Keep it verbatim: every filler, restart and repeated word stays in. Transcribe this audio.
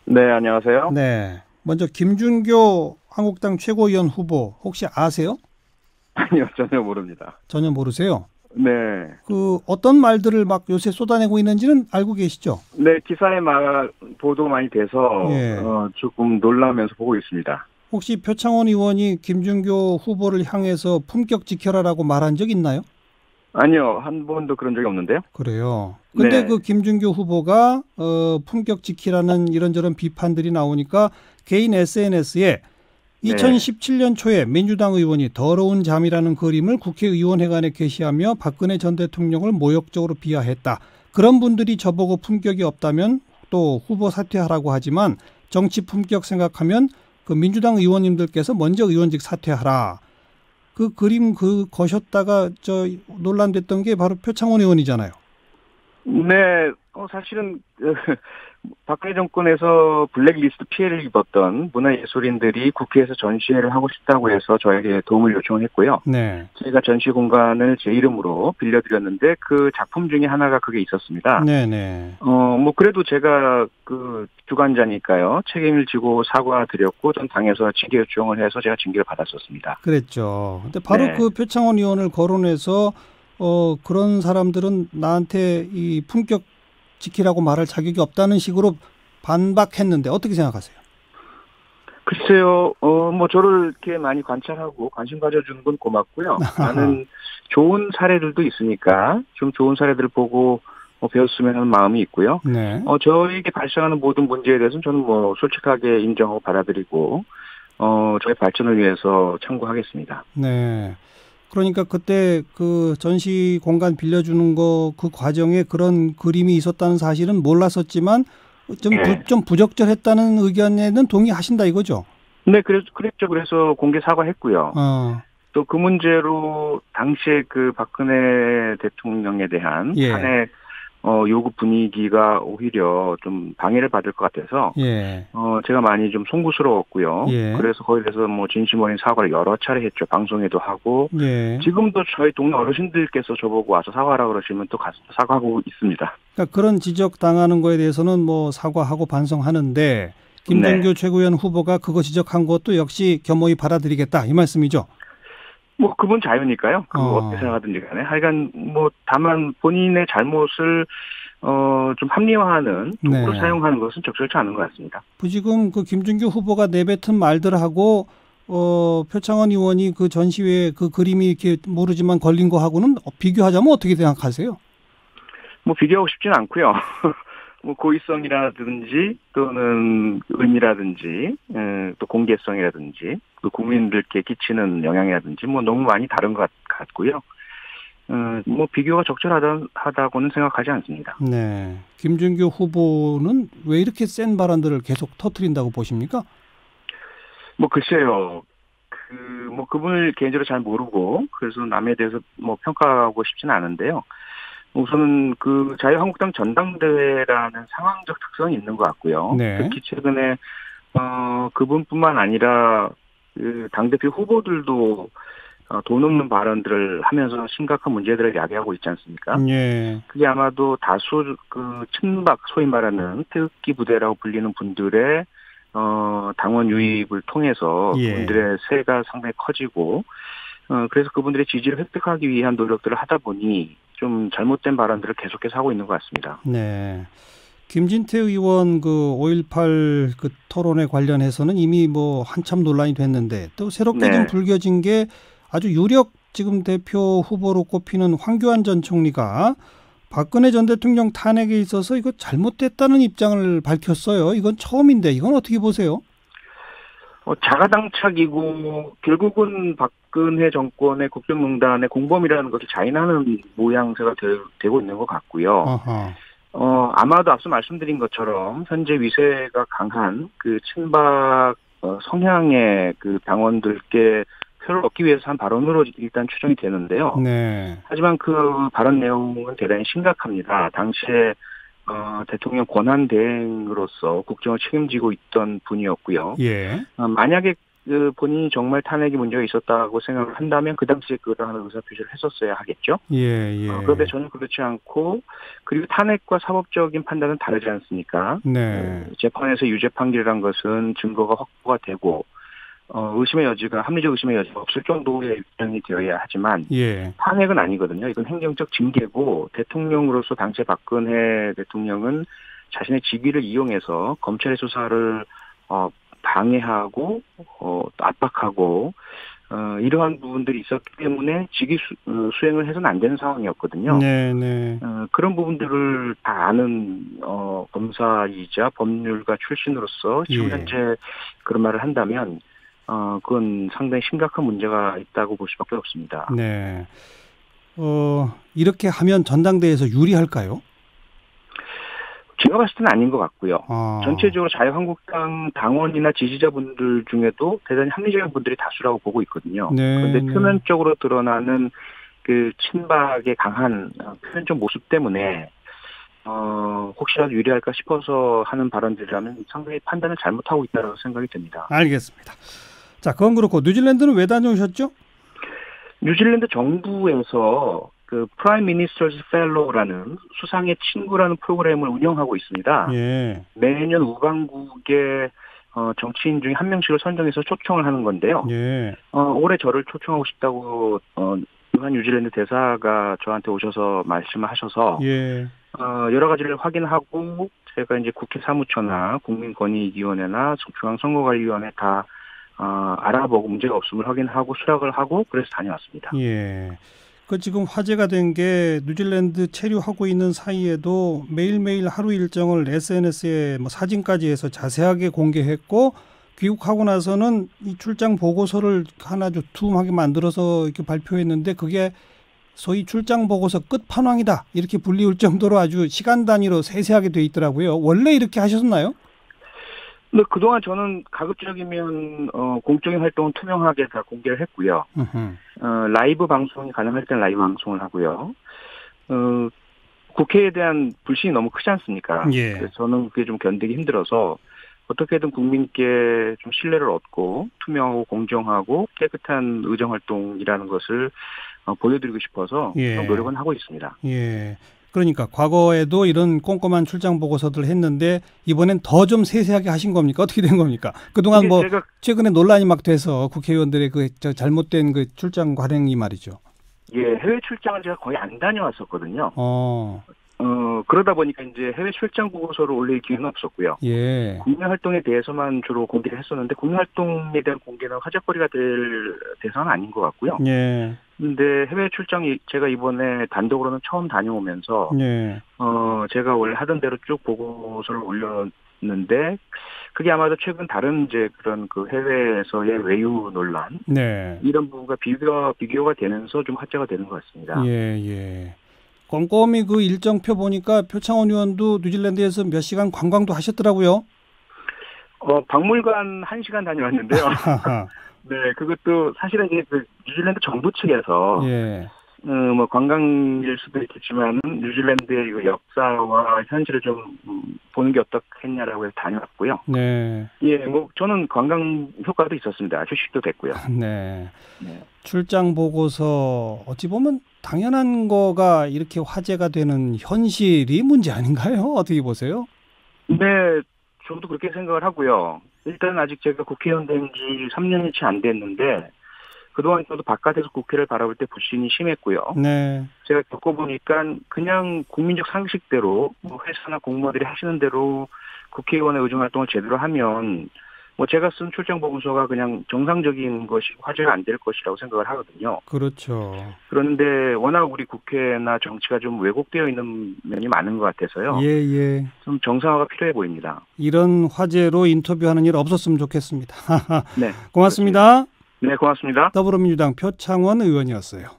네, 안녕하세요. 네. 먼저 김준교 한국당 최고위원 후보 혹시 아세요? 아니요, 전혀 모릅니다. 전혀 모르세요? 네. 그 어떤 말들을 막 요새 쏟아내고 있는지는 알고 계시죠? 네, 기사에 말, 보도 많이 돼서, 예. 어, 조금 놀라면서 보고 있습니다. 혹시 표창원 의원이 김준교 후보를 향해서 품격 지켜라라고 말한 적 있나요? 아니요, 한 번도 그런 적이 없는데요. 그래요. 근데 네, 그 김준교 후보가 어, 품격 지키라는 이런저런 비판들이 나오니까 개인 에스엔에스에 네. 이천십칠 년 초에 민주당 의원이 더러운 잠이라는 그림을 국회의원회관에 게시하며 박근혜 전 대통령을 모욕적으로 비하했다. 그런 분들이 저보고 품격이 없다면 또 후보 사퇴하라고 하지만 정치 품격 생각하면 그 민주당 의원님들께서 먼저 의원직 사퇴하라. 그 그림 그 거셨다가 저 논란됐던 게 바로 표창원 의원이잖아요. 네, 어, 사실은, 박근혜 정권에서 블랙리스트 피해를 입었던 문화예술인들이 국회에서 전시회를 하고 싶다고 해서 저에게 도움을 요청했고요. 네. 저희가 전시 공간을 제 이름으로 빌려드렸는데 그 작품 중에 하나가 그게 있었습니다. 네네. 어, 뭐, 그래도 제가 그 주관자니까요. 책임을 지고 사과드렸고, 전 당에서 징계 요청을 해서 제가 징계를 받았었습니다. 그랬죠. 근데 바로 네. 그 표창원 의원을 거론해서 어 그런 사람들은 나한테 이 품격 지키라고 말할 자격이 없다는 식으로 반박했는데 어떻게 생각하세요? 글쎄요, 어, 뭐, 저를 이렇게 많이 관찰하고 관심 가져주는 건 고맙고요. 많은 좋은 사례들도 있으니까 좀 좋은 사례들을 보고 어, 배웠으면 하는 마음이 있고요. 네. 어, 저에게 발생하는 모든 문제에 대해서는 저는 뭐, 솔직하게 인정하고 받아들이고, 어, 저의 발전을 위해서 참고하겠습니다. 네. 그러니까 그때 그 전시 공간 빌려주는 거 그 과정에 그런 그림이 있었다는 사실은 몰랐었지만 좀, 부, 네. 좀 부적절했다는 의견에는 동의하신다 이거죠? 네, 그래서, 그랬죠. 그래서 공개 사과했고요. 어, 또 그 문제로 당시에 그 박근혜 대통령에 대한 예, 탄핵 어, 요구 분위기가 오히려 좀 방해를 받을 것 같아서 예, 어, 제가 많이 좀 송구스러웠고요. 예, 그래서 거기에 대해서 뭐 진심 어린 사과를 여러 차례 했죠. 방송에도 하고. 예. 지금도 저희 동네 어르신들께서 저보고 와서 사과하라고 그러시면 또 가서 사과하고 있습니다. 그러니까 그런 지적 당하는 거에 대해서는 뭐 사과하고 반성하는데 네. 김준규 최고위원 후보가 그거 지적한 것도 역시 겸허히 받아들이겠다 이 말씀이죠. 뭐 그분 자유니까요. 그거 어떻게 어, 생각하든지 간에. 하여간 뭐 다만 본인의 잘못을 어, 좀 합리화하는 도구로 네. 사용하는 것은 적절치 않은 것 같습니다. 그 지금 그 김준규 후보가 내뱉은 말들하고 어, 표창원 의원이 그 전시회에 그 그림이 이렇게 모르지만 걸린 거하고는 비교하자면 어떻게 생각하세요? 뭐 비교하고 싶지는 않고요. 뭐 고의성이라든지 또는 의미라든지 에, 또 공개성이라든지 또 국민들께 끼치는 영향이라든지 뭐 너무 많이 다른 것 같, 고요 어, 뭐 비교가 적절하다고는 생각하지 않습니다. 네. 김준규 후보는 왜 이렇게 센 발언들을 계속 터뜨린다고 보십니까? 뭐 글쎄요. 그 뭐 그분을 개인적으로 잘 모르고 그래서 남에 대해서 뭐 평가하고 싶지는 않은데요. 우선은 그 자유한국당 전당대회라는 상황적 특성이 있는 것 같고요. 네. 특히 최근에 어 그분뿐만 아니라 그 당대표 후보들도 어, 돈 없는 발언들을 하면서 심각한 문제들을 야기하고 있지 않습니까? 예. 그게 아마도 다수 그 친박 소위 말하는 태극기 부대라고 불리는 분들의 어 당원 유입을 통해서 예. 그분들의 세가 상당히 커지고 어 그래서 그분들의 지지를 획득하기 위한 노력들을 하다 보니 좀 잘못된 발언들을 계속해서 하고 있는 것 같습니다. 네. 김진태 의원 그 오일팔 그 토론에 관련해서는 이미 뭐 한참 논란이 됐는데 또 새롭게 좀 네. 불겨진 게 아주 유력 지금 대표 후보로 꼽히는 황교안 전 총리가 박근혜 전 대통령 탄핵에 있어서 이거 잘못됐다는 입장을 밝혔어요. 이건 처음인데 이건 어떻게 보세요? 어, 자가당착이고 결국은 박근혜 정권의 국정농단의 공범이라는 것을 자인하는 모양새가 되, 고 있는 것 같고요. 아하. 어, 아마도 앞서 말씀드린 것처럼 현재 위세가 강한 그 친박 어, 성향의 그 당원들께 표를 얻기 위해서 한 발언으로 일단 추정이 되는데요. 네. 하지만 그 발언 내용은 대단히 심각합니다. 당시에 어, 대통령 권한 대행으로서 국정을 책임지고 있던 분이었고요. 예. 어, 만약에 그 본인이 정말 탄핵이 문제가 있었다고 생각을 한다면 그 당시에 그러한 의사표시를 했었어야 하겠죠. 예, 예. 어, 그런데 전혀 그렇지 않고 그리고 탄핵과 사법적인 판단은 다르지 않습니까? 네. 그 재판에서 유죄 판결이란 것은 증거가 확보가 되고 어, 의심의 여지가 합리적 의심의 여지가 없을 정도의 입장이 되어야 하지만 예. 탄핵은 아니거든요. 이건 행정적 징계고 대통령으로서 당시 박근혜 대통령은 자신의 직위를 이용해서 검찰의 수사를 어, 방해하고 어, 압박하고 어, 이러한 부분들이 있었기 때문에 직위 수, 어, 수행을 해서는 안 되는 상황이었거든요. 네, 네. 어, 그런 부분들을 다 아는 어, 검사이자 법률가 출신으로서 지금 예. 현재 그런 말을 한다면 어, 그건 상당히 심각한 문제가 있다고 볼 수밖에 없습니다. 네. 어, 이렇게 하면 전당대회에서 유리할까요? 제가 봤을 때는 아닌 것 같고요. 아. 전체적으로 자유한국당 당원이나 지지자분들 중에도 대단히 합리적인 분들이 다수라고 보고 있거든요. 네, 그런데 네. 표면적으로 드러나는 그 친박의 강한 표현적 모습 때문에 어, 혹시라도 유리할까 싶어서 하는 발언들이라면 상당히 판단을 잘못하고 있다고 생각이 듭니다. 알겠습니다. 자, 그건 그렇고 뉴질랜드는 왜 다녀오셨죠? 뉴질랜드 정부에서 그 프라임 미니스터즈 펠로우라는 수상의 친구라는 프로그램을 운영하고 있습니다. 예. 매년 우방국의 어, 정치인 중에 한 명씩을 선정해서 초청을 하는 건데요. 예. 어, 올해 저를 초청하고 싶다고 어, 유한 뉴질랜드 대사가 저한테 오셔서 말씀을 하셔서 예. 어, 여러 가지를 확인하고 제가 이제 국회 사무처나 국민권익위원회나 중앙선거관리위원회 다 어, 알아보고 문제가 없음을 확인하고 수락을 하고 그래서 다녀왔습니다. 예. 그 지금 화제가 된 게 뉴질랜드 체류하고 있는 사이에도 매일매일 하루 일정을 에스엔에스에 뭐 사진까지 해서 자세하게 공개했고 귀국하고 나서는 이 출장 보고서를 하나 두툼하게 만들어서 이렇게 발표했는데 그게 소위 출장 보고서 끝판왕이다 이렇게 불리울 정도로 아주 시간 단위로 세세하게 돼 있더라고요. 원래 이렇게 하셨나요? 근데 그동안 저는 가급적이면 어, 공적인 활동은 투명하게 다 공개를 했고요. 어, 라이브 방송이 가능할 때는 라이브 방송을 하고요. 어, 국회에 대한 불신이 너무 크지 않습니까? 예. 그래서 저는 그게 좀 견디기 힘들어서 어떻게든 국민께 좀 신뢰를 얻고 투명하고 공정하고 깨끗한 의정활동이라는 것을 어, 보여드리고 싶어서 예. 좀 노력은 하고 있습니다. 예. 그러니까 과거에도 이런 꼼꼼한 출장 보고서들 했는데 이번엔 더 좀 세세하게 하신 겁니까? 어떻게 된 겁니까? 그동안 뭐 제가 최근에 논란이 막 돼서 국회의원들의 그 저 잘못된 그 출장 관행이 말이죠. 예, 해외 출장을 제가 거의 안 다녀왔었거든요. 어. 어, 그러다 보니까 이제 해외 출장 보고서를 올릴 기회는 없었고요. 예. 국내 활동에 대해서만 주로 공개를 했었는데 국내 활동에 대한 공개는 화제거리가 될 대상은 아닌 것 같고요. 예. 근데 해외 출장이 제가 이번에 단독으로는 처음 다녀오면서 예. 어, 제가 원래 하던 대로 쭉 보고서를 올렸는데 그게 아마도 최근 다른 이제 그런 그 해외에서의 외유 논란 네. 이런 부분과 비교가 비교가 되면서 좀 화제가 되는 것 같습니다. 예, 예. 꼼꼼히 그 일정표 보니까 표창원 의원도 뉴질랜드에서 몇 시간 관광도 하셨더라고요. 어, 박물관 한 시간 다녀왔는데요. 네, 그것도 사실은 이제 그 뉴질랜드 정부 측에서 예. 어, 뭐 관광일 수도 있겠지만 뉴질랜드의 이 역사와 현실을 좀 보는 게 어떻겠냐라고 해서 다녀왔고요. 네. 예, 뭐 저는 관광 효과도 있었습니다. 휴식도 됐고요. 네. 네. 출장 보고서 어찌 보면 당연한 거가 이렇게 화제가 되는 현실이 문제 아닌가요? 어떻게 보세요? 네, 저도 그렇게 생각을 하고요. 일단 아직 제가 국회의원 된 지 삼 년이 채 안 됐는데 그동안 저도 바깥에서 국회를 바라볼 때 불신이 심했고요. 네. 제가 겪어보니까 그냥 국민적 상식대로 뭐 회사나 공무원들이 하시는 대로 국회의원의 의정활동을 제대로 하면 뭐 제가 쓴 출장 보고서가 그냥 정상적인 것이 화제가 안 될 것이라고 생각을 하거든요. 그렇죠. 그런데 워낙 우리 국회나 정치가 좀 왜곡되어 있는 면이 많은 것 같아서요. 예, 예. 좀 정상화가 필요해 보입니다. 이런 화제로 인터뷰하는 일 없었으면 좋겠습니다. 네. 고맙습니다. 네, 고맙습니다. 더불어민주당 표창원 의원이었어요.